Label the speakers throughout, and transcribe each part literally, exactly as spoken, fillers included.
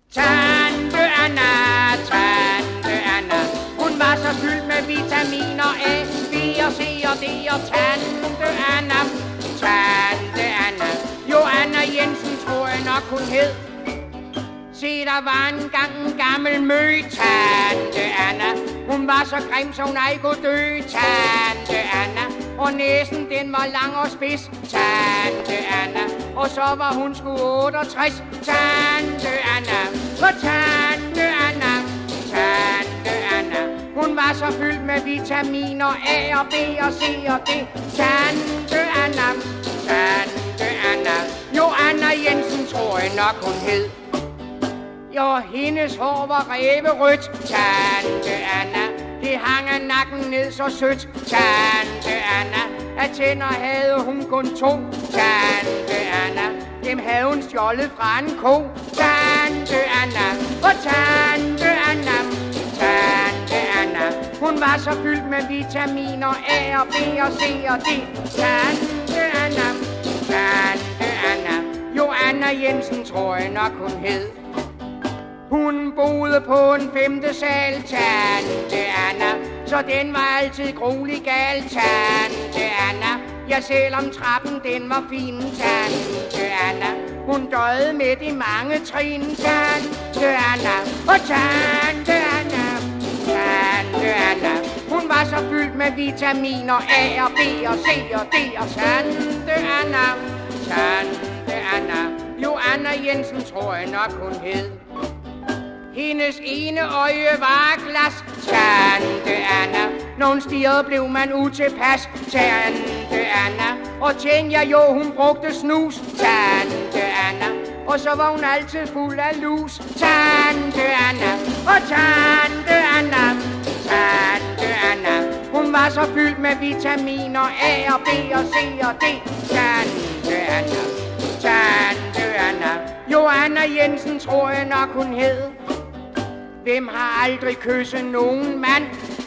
Speaker 1: Tante Anna, Tante Anna. Hun var så fyldt med vitaminer A, B og C og D og Tante Anna, Tante Anna. Joanna Jensen tror jeg nok hun hed. Se, der var engang en gammel møg, Tante Anna. Hun var så grim, så hun ej kunne dø, Tante Anna. Og næsen, den var lang og spids, Tante Anna. Og så var hun sgu otteogtres, Tante Anna. Og Tante Anna, Tante Anna. Hun var så fyldt med vitaminer A og B og C og D, Tante Anna, Tante Anna. Joanna Jensen tror jeg nok hun hed. Jo, hendes hår var ræverødt, Tante Anna. Det hang af nakken ned så sødt, Tante Anna. Af tænder havde hun kun to, Tante Anna. Dem havde hun stjålet fra en ko, Tante Anna. Og Tante Anna, Tante Anna. Hun var så fyldt med vitaminer A og B og C og D, Tante Anna, Tante Anna. Joanna Jensen tror jeg nok hun hed. Hun boede på en femte sal, Tante Anna, så den var altid gruelig gal, Tante Anna. Ja, selvom trappen den var fin, Tante Anna. Hun døde med de mange trin, Tante Anna. Og Tante Anna, Tante Anna. Hun var så fyldt med vitaminer A og B og C og D og Tante Anna, Tante Anna. Joanna Jensen tror jeg nok hun hed. Hendes ene øje var glas, Tante Anna. Når hun stirrede, blev man utilpas, Tante Anna. Og tænkte jeg jo, hun brugte snus, Tante Anna. Og så var hun altid fuld af lus, Tante Anna. Og Tante Anna, Tante Anna. Hun var så fyldt med vitaminer A og B og C og D, Tante Anna, Tante Anna. Joanna Jensen tror jeg nok hun hed. Hvem har aldrig kysset nogen mand?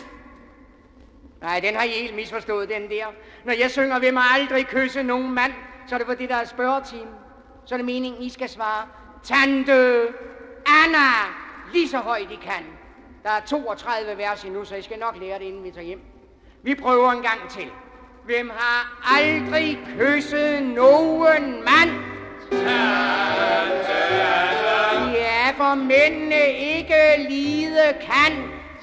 Speaker 1: Nej, den har I helt misforstået, den der. Når jeg synger, hvem har aldrig kysset nogen mand, så er det for det, der er spørgetime. Så er det meningen, I skal svare. Tante Anna, lige så højt I kan. Der er toogtredive vers endnu, så I skal nok lære det, inden vi tager hjem. Vi prøver en gang til. Hvem har aldrig kysset nogen mand?
Speaker 2: Tante Anna.
Speaker 1: Ja, for mændene ikke lide kan.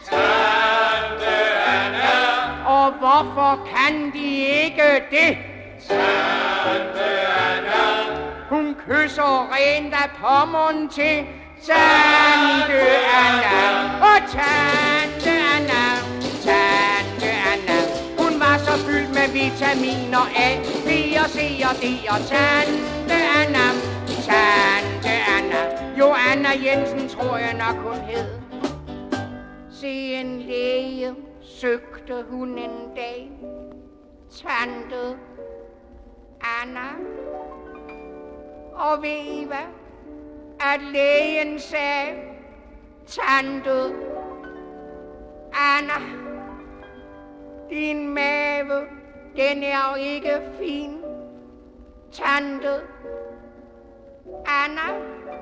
Speaker 2: Tante Anna.
Speaker 1: Og hvorfor kan de ikke det?
Speaker 2: Tante Anna.
Speaker 1: Hun kysser rent af pommeren til Tante Anna. Og Tante Anna, Tante Anna. Hun var så fyldt med vitaminer A, B og C og D og Tante Anna, Tante Anna. Joanna Jensen tror jeg nok hun hed. Se, en læge søgte hun en dag, Tante Anna. Og ved I hvad? At lægen sagde, Tante Anna, din mave, den er jo ikke fin. Tante Anna,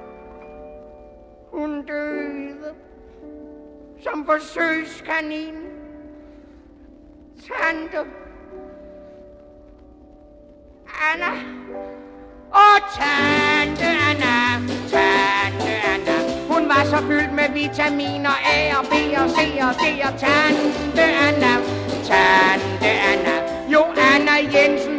Speaker 1: hun døde som forsøgskanin. Tante Anna. Og Tante Anna, Tante Anna. Hun var så fyldt med vitaminer A og B og C og D og Tante Anna, Tante Anna. Joanna Jensen